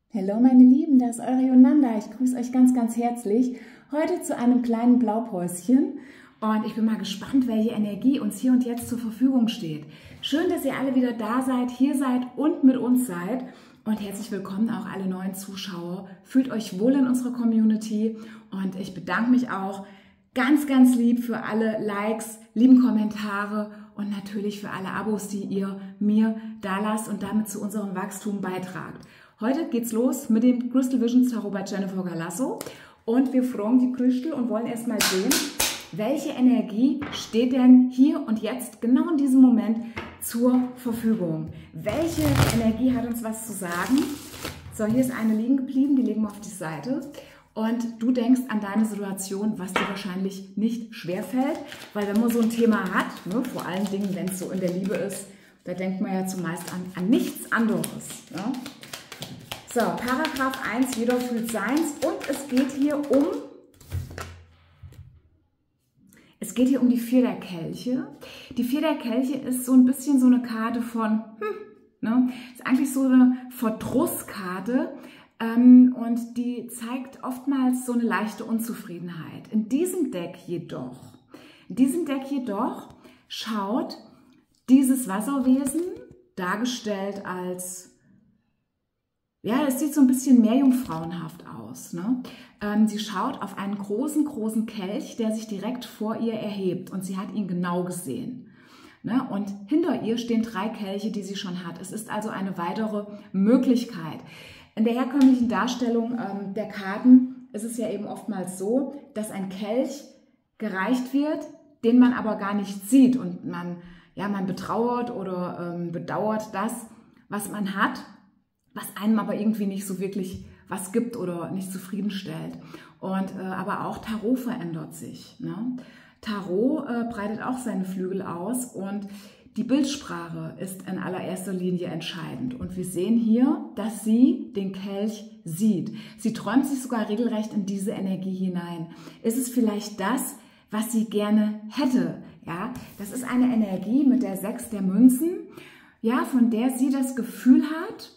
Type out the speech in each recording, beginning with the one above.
Hallo meine Lieben, das ist eure Yolanda. Ich grüße euch ganz, ganz herzlich. Heute zu einem kleinen Blaupäuschen. Und ich bin mal gespannt, welche Energie uns hier und jetzt zur Verfügung steht. Schön, dass ihr alle wieder da seid, hier seid und mit uns seid. Und herzlich willkommen auch alle neuen Zuschauer. Fühlt euch wohl in unserer Community. Und ich bedanke mich auch ganz, ganz lieb für alle Likes, lieben Kommentare und natürlich für alle Abos, die ihr mir da lasst und damit zu unserem Wachstum beitragt. Heute geht's los mit dem Crystal Visions Tarot bei Jennifer Galasso und wir fragen die Crystal und wollen erstmal sehen, welche Energie steht denn hier und jetzt genau in diesem Moment zur Verfügung. Welche Energie hat uns was zu sagen? So, hier ist eine liegen geblieben, die legen wir auf die Seite. Und du denkst an deine Situation, was dir wahrscheinlich nicht schwerfällt, weil wenn man so ein Thema hat, ne, vor allen Dingen, wenn es so in der Liebe ist, da denkt man ja zumeist an nichts anderes. Ne? So, Paragraph 1, jeder fühlt seins und es geht hier um die Vier der Kelche. Die Vier der Kelche ist so ein bisschen so eine Karte von, ne, ist eigentlich so eine Verdrusskarte und die zeigt oftmals so eine leichte Unzufriedenheit. In diesem Deck jedoch schaut dieses Wasserwesen, dargestellt als, ja, es sieht so ein bisschen meerjungfrauenhaft aus. Ne? Sie schaut auf einen großen, großen Kelch, der sich direkt vor ihr erhebt und sie hat ihn genau gesehen. Ne? Und hinter ihr stehen 3 Kelche, die sie schon hat. Es ist also eine weitere Möglichkeit. In der herkömmlichen Darstellung der Karten ist es ja eben oftmals so, dass ein Kelch gereicht wird, den man aber gar nicht sieht und man betrauert oder bedauert das, was man hat, was einem aber irgendwie nicht so wirklich was gibt oder nicht zufriedenstellt. Und aber auch Tarot verändert sich. Ne? Tarot breitet auch seine Flügel aus und die Bildsprache ist in allererster Linie entscheidend. Und wir sehen hier, dass sie den Kelch sieht. Sie träumt sich sogar regelrecht in diese Energie hinein. Ist es vielleicht das, was sie gerne hätte? Ja, das ist eine Energie mit der 6 der Münzen, ja, von der sie das Gefühl hat,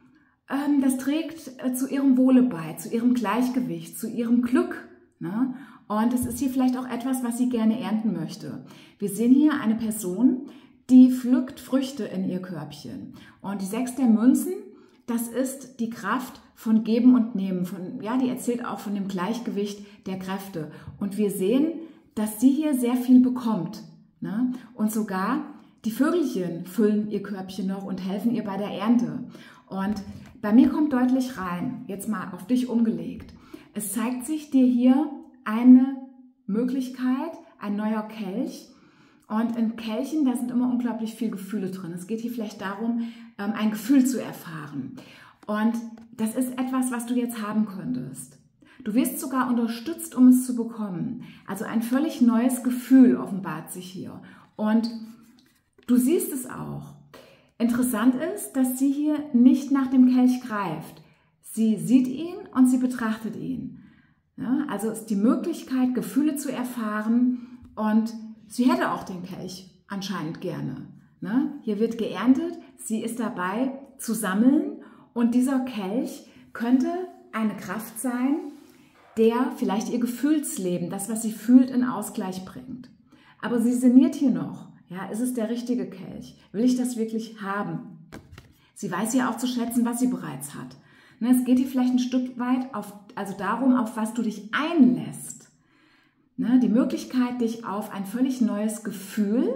das trägt zu ihrem Wohle bei, zu ihrem Gleichgewicht, zu ihrem Glück. Ne? Und es ist hier vielleicht auch etwas, was sie gerne ernten möchte. Wir sehen hier eine Person, die pflückt Früchte in ihr Körbchen. Und die 6 der Münzen, das ist die Kraft von Geben und Nehmen. Die erzählt auch von dem Gleichgewicht der Kräfte. Und wir sehen, dass sie hier sehr viel bekommt. Ne? Und sogar die Vögelchen füllen ihr Körbchen noch und helfen ihr bei der Ernte. Und bei mir kommt deutlich rein, jetzt mal auf dich umgelegt. Es zeigt sich dir hier eine Möglichkeit, ein neuer Kelch. Und in Kelchen, da sind immer unglaublich viele Gefühle drin. Es geht hier vielleicht darum, ein Gefühl zu erfahren. Und das ist etwas, was du jetzt haben könntest. Du wirst sogar unterstützt, um es zu bekommen. Also ein völlig neues Gefühl offenbart sich hier. Und du siehst es auch. Interessant ist, dass sie hier nicht nach dem Kelch greift. Sie sieht ihn und sie betrachtet ihn. Ja, also ist die Möglichkeit, Gefühle zu erfahren und sie hätte auch den Kelch anscheinend gerne. Ne? Hier wird geerntet, sie ist dabei zu sammeln und dieser Kelch könnte eine Kraft sein, der vielleicht ihr Gefühlsleben, das, was sie fühlt, in Ausgleich bringt. Aber sie sinniert hier noch. Ja, ist es der richtige Kelch? Will ich das wirklich haben? Sie weiß ja auch zu schätzen, was sie bereits hat. Ne, es geht hier vielleicht ein Stück weit darum, auf was du dich einlässt. Ne, die Möglichkeit, dich auf ein völlig neues Gefühl,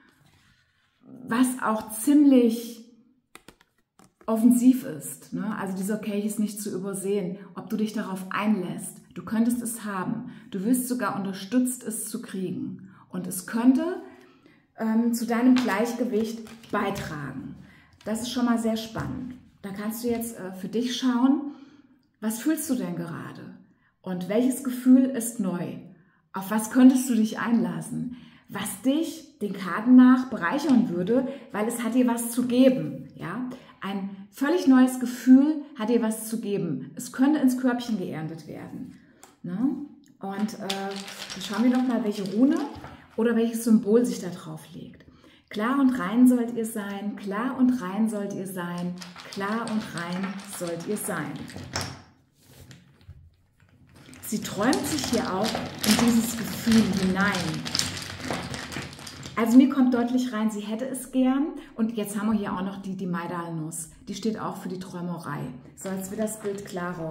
was auch ziemlich offensiv ist. Ne? Also dieser Kelch ist nicht zu übersehen, ob du dich darauf einlässt. Du könntest es haben. Du wirst sogar unterstützt, es zu kriegen. Und es könnte zu deinem Gleichgewicht beitragen. Das ist schon mal sehr spannend. Da kannst du jetzt für dich schauen, was fühlst du denn gerade? Und welches Gefühl ist neu? Auf was könntest du dich einlassen? Was dich den Karten nach bereichern würde, weil es hat dir was zu geben. Ja? Ein völlig neues Gefühl hat dir was zu geben. Es könnte ins Körbchen geerntet werden. Ne? Und schauen wir noch mal, welche Rune oder welches Symbol sich da drauf legt. Klar und rein sollt ihr sein, klar und rein sollt ihr sein, klar und rein sollt ihr sein. Sie träumt sich hier auch in dieses Gefühl hinein. Also mir kommt deutlich rein, sie hätte es gern. Und jetzt haben wir hier auch noch die Majdalnuss. Die steht auch für die Träumerei. So, jetzt wird das Bild klarer.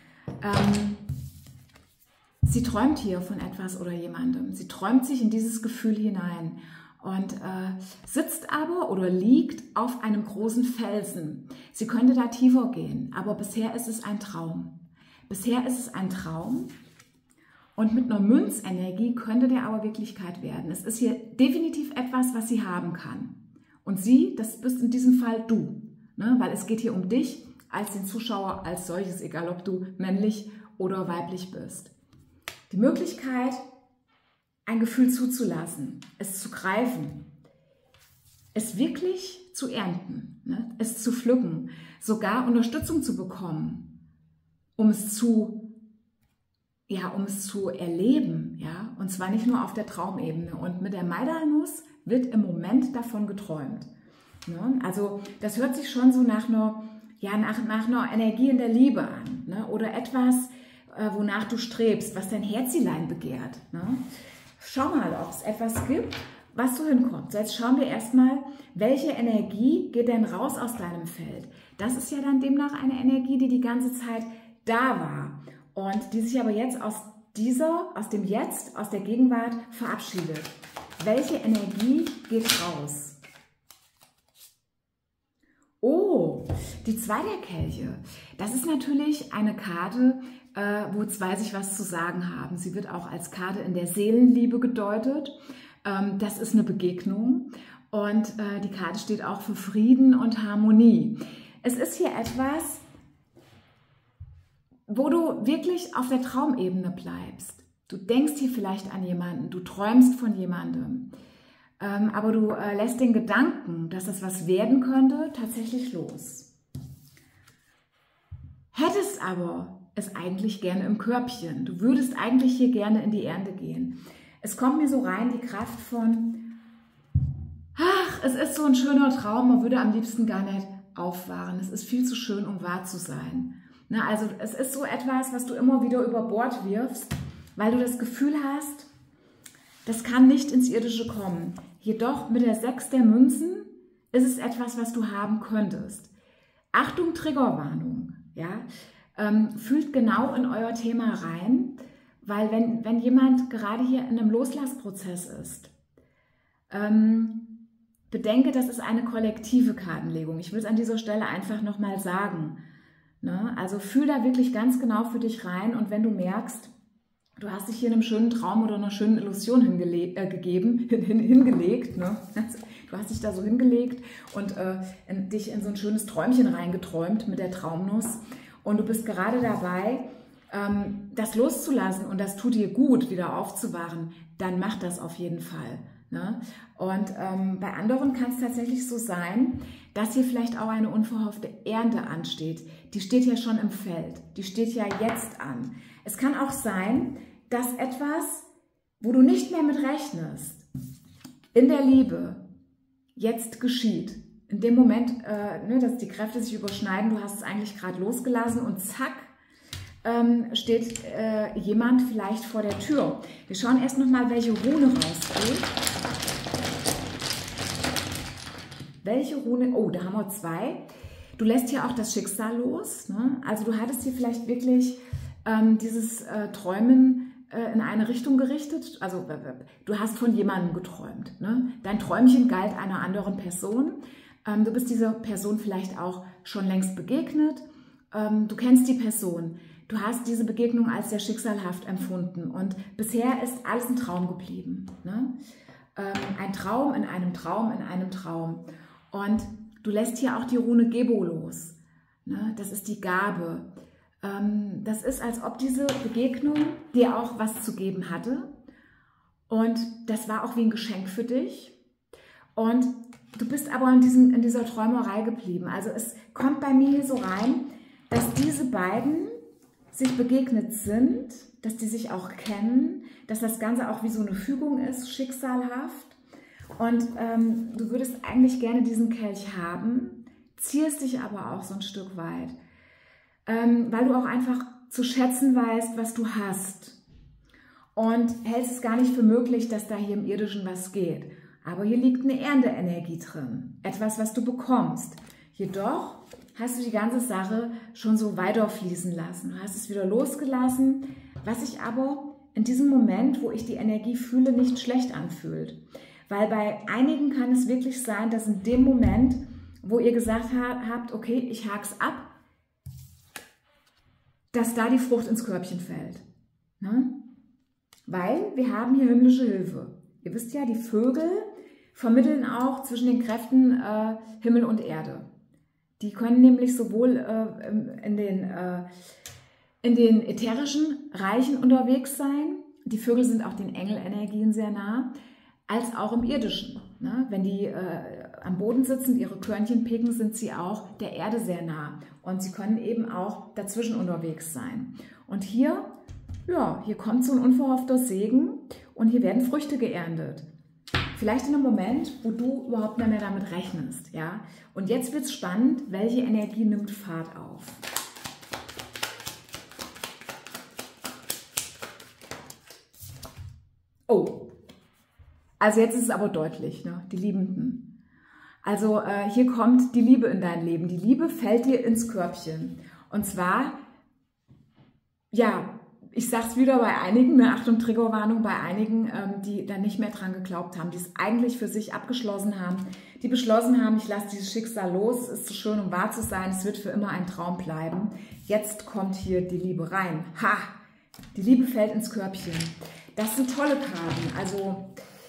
Sie träumt hier von etwas oder jemandem. Sie träumt sich in dieses Gefühl hinein und sitzt aber oder liegt auf einem großen Felsen. Sie könnte da tiefer gehen, aber bisher ist es ein Traum. Bisher ist es ein Traum und mit einer Münzenergie könnte der aber Wirklichkeit werden. Es ist hier definitiv etwas, was sie haben kann. Und sie, das bist in diesem Fall du, ne? Weil es geht hier um dich als den Zuschauer als solches, egal ob du männlich oder weiblich bist. Die Möglichkeit, ein Gefühl zuzulassen, es zu greifen, es wirklich zu ernten, ne? Es zu pflücken, sogar Unterstützung zu bekommen, um es zu erleben, ja, und zwar nicht nur auf der Traumebene. Und mit der Majdalnuss wird im Moment davon geträumt. Ne? Also das hört sich schon so nach einer Energie in der Liebe an, ne? Oder etwas, wonach du strebst, was dein Herzilein begehrt. Ne? Schau mal, ob es etwas gibt, was so hinkommt. So, jetzt schauen wir erstmal, welche Energie geht denn raus aus deinem Feld. Das ist ja dann demnach eine Energie, die die ganze Zeit da war und die sich aber jetzt aus dem Jetzt, aus der Gegenwart verabschiedet. Welche Energie geht raus? Oh, die 2 der Kelche. Das ist natürlich eine Karte, wo 2 sich was zu sagen haben. Sie wird auch als Karte in der Seelenliebe gedeutet. Das ist eine Begegnung und die Karte steht auch für Frieden und Harmonie. Es ist hier etwas, wo du wirklich auf der Traumebene bleibst. Du denkst hier vielleicht an jemanden, du träumst von jemandem, aber du lässt den Gedanken, dass das was werden könnte, tatsächlich los. Hättest aber es eigentlich gerne im Körbchen. Du würdest eigentlich hier gerne in die Ernte gehen. Es kommt mir so rein, die Kraft von, ach, es ist so ein schöner Traum, man würde am liebsten gar nicht aufwachen. Es ist viel zu schön, um wahr zu sein. Na, also es ist so etwas, was du immer wieder über Bord wirfst, weil du das Gefühl hast, das kann nicht ins Irdische kommen. Jedoch mit der 6 der Münzen ist es etwas, was du haben könntest. Achtung, Triggerwarnung. Ja? Fühlt genau in euer Thema rein, weil wenn jemand gerade hier in einem Loslassprozess ist, bedenke, das ist eine kollektive Kartenlegung. Ich will es an dieser Stelle einfach nochmal sagen. Ne? Also fühl da wirklich ganz genau für dich rein und wenn du merkst, du hast dich hier in einem schönen Traum oder einer schönen Illusion hingelegt, ne? Also, du hast dich da so hingelegt und dich in so ein schönes Träumchen reingeträumt mit der Traumnuss und du bist gerade dabei, das loszulassen und das tut dir gut, wieder aufzuwachen, dann mach das auf jeden Fall. Ne? Und bei anderen kann es tatsächlich so sein, dass hier vielleicht auch eine unverhoffte Ernte ansteht. Die steht ja schon im Feld, die steht ja jetzt an. Es kann auch sein, dass etwas, wo du nicht mehr mit rechnest, in der Liebe jetzt geschieht. In dem Moment, dass die Kräfte sich überschneiden, du hast es eigentlich gerade losgelassen und zack, steht jemand vielleicht vor der Tür. Wir schauen erst nochmal, welche Rune rausgeht. Welche Rune? Oh, da haben wir 2. Du lässt hier auch das Schicksal los. Ne? Also du hattest hier vielleicht wirklich dieses Träumen in eine Richtung gerichtet. Also du hast von jemandem geträumt. Ne? Dein Träumchen galt einer anderen Person. Du bist dieser Person vielleicht auch schon längst begegnet. Du kennst die Person. Du hast diese Begegnung als sehr schicksalhaft empfunden. Und bisher ist alles ein Traum geblieben. Ne? Ein Traum in einem Traum in einem Traum. Und du lässt hier auch die Rune Gebo los. Ne? Das ist die Gabe. Das ist, als ob diese Begegnung dir auch was zu geben hatte. Und das war auch wie ein Geschenk für dich. Und du bist aber in dieser Träumerei geblieben. Also es kommt bei mir hier so rein, dass diese beiden sich begegnet sind, dass die sich auch kennen, dass das Ganze auch wie so eine Fügung ist, schicksalhaft. Und du würdest eigentlich gerne diesen Kelch haben, ziehst dich aber auch so ein Stück weit, weil du auch einfach zu schätzen weißt, was du hast. Und hältst es gar nicht für möglich, dass da hier im Irdischen was geht. Aber hier liegt eine Erdeenergie drin, etwas, was du bekommst. Jedoch hast du die ganze Sache schon so weiterfließen lassen. Du hast es wieder losgelassen, was sich aber in diesem Moment, wo ich die Energie fühle, nicht schlecht anfühlt. Weil bei einigen kann es wirklich sein, dass in dem Moment, wo ihr gesagt habt, okay, ich hak's ab, dass da die Frucht ins Körbchen fällt. Ne? Weil wir haben hier himmlische Hilfe. Ihr wisst ja, die Vögel vermitteln auch zwischen den Kräften Himmel und Erde. Die können nämlich sowohl in den ätherischen Reichen unterwegs sein, die Vögel sind auch den Engelenergien sehr nah, als auch im irdischen. Ne? Wenn die am Boden sitzen, ihre Körnchen picken, sind sie auch der Erde sehr nah. Und sie können eben auch dazwischen unterwegs sein. Und hier, ja, hier kommt so ein unverhoffter Segen und hier werden Früchte geerntet. Vielleicht in einem Moment, wo du überhaupt nicht mehr damit rechnest. Ja? Und jetzt wird es spannend, welche Energie nimmt Fahrt auf. Oh, also jetzt ist es aber deutlich, ne? Die Liebenden. Also hier kommt die Liebe in dein Leben. Die Liebe fällt dir ins Körbchen. Und zwar, ja, ich sage es wieder bei einigen, ne, Achtung, Triggerwarnung, bei einigen, die da nicht mehr dran geglaubt haben, die es eigentlich für sich abgeschlossen haben, die beschlossen haben, ich lasse dieses Schicksal los, es ist zu schön, um wahr zu sein, es wird für immer ein Traum bleiben. Jetzt kommt hier die Liebe rein. Ha! Die Liebe fällt ins Körbchen. Das sind tolle Karten. Also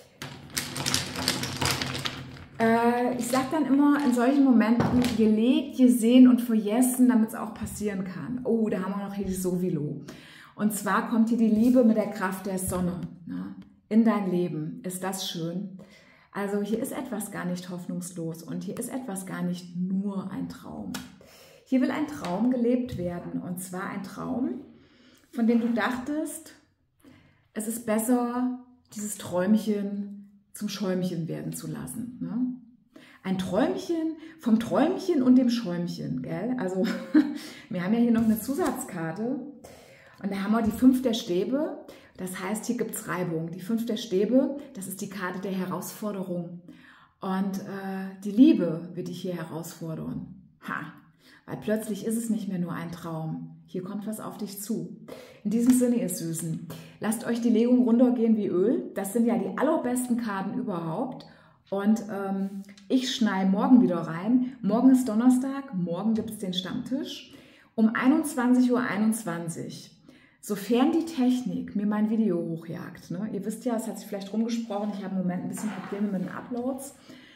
ich sage dann immer in solchen Momenten, gelegt, gesehen und vergessen, damit es auch passieren kann. Oh, da haben wir noch hier die Sowilo. Und zwar kommt hier die Liebe mit der Kraft der Sonne, ne, in dein Leben. Ist das schön? Also hier ist etwas gar nicht hoffnungslos und hier ist etwas gar nicht nur ein Traum. Hier will ein Traum gelebt werden und zwar ein Traum, von dem du dachtest, es ist besser, dieses Träumchen zum Schäumchen werden zu lassen. Ne? Ein Träumchen vom Träumchen und dem Schäumchen, gell? Also wir haben ja hier noch eine Zusatzkarte. Und da haben wir die 5 der Stäbe, das heißt, hier gibt es Reibung. Die 5 der Stäbe, das ist die Karte der Herausforderung. Und die Liebe wird dich hier herausfordern. Ha! Weil plötzlich ist es nicht mehr nur ein Traum. Hier kommt was auf dich zu. In diesem Sinne, ihr Süßen, lasst euch die Legung runtergehen wie Öl. Das sind ja die allerbesten Karten überhaupt. Und ich schneide morgen wieder rein. Morgen ist Donnerstag, morgen gibt es den Stammtisch um 21:21 Uhr. Sofern die Technik mir mein Video hochjagt, ne? Ihr wisst ja, es hat sich vielleicht rumgesprochen, ich habe im Moment ein bisschen Probleme mit den Uploads.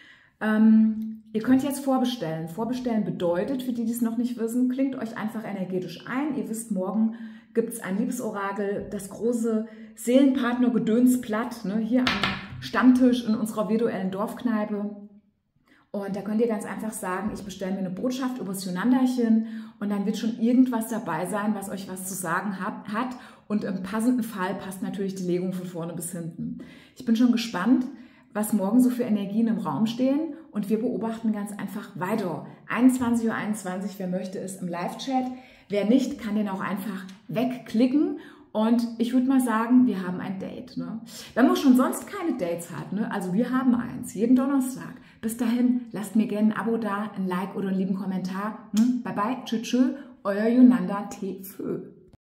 Ihr könnt jetzt vorbestellen. Vorbestellen bedeutet, für die, die es noch nicht wissen, klingt euch einfach energetisch ein. Ihr wisst, morgen gibt es ein Liebesorakel, das große Seelenpartner-Gedönsblatt, ne? Hier am Stammtisch in unserer virtuellen Dorfkneipe. Und da könnt ihr ganz einfach sagen, ich bestelle mir eine Botschaft übers Yonanderchen und dann wird schon irgendwas dabei sein, was euch was zu sagen hat. Und im passenden Fall passt natürlich die Legung von vorne bis hinten. Ich bin schon gespannt, was morgen so für Energien im Raum stehen und wir beobachten ganz einfach weiter. 21:21 Uhr, wer möchte, ist im Live-Chat. Wer nicht, kann den auch einfach wegklicken. Und ich würde mal sagen, wir haben ein Date. Ne? Wenn man schon sonst keine Dates hat, ne? Also wir haben eins, jeden Donnerstag. Bis dahin, lasst mir gerne ein Abo da, ein Like oder einen lieben Kommentar. Bye bye, tschüss, euer Yonanda T. Fö.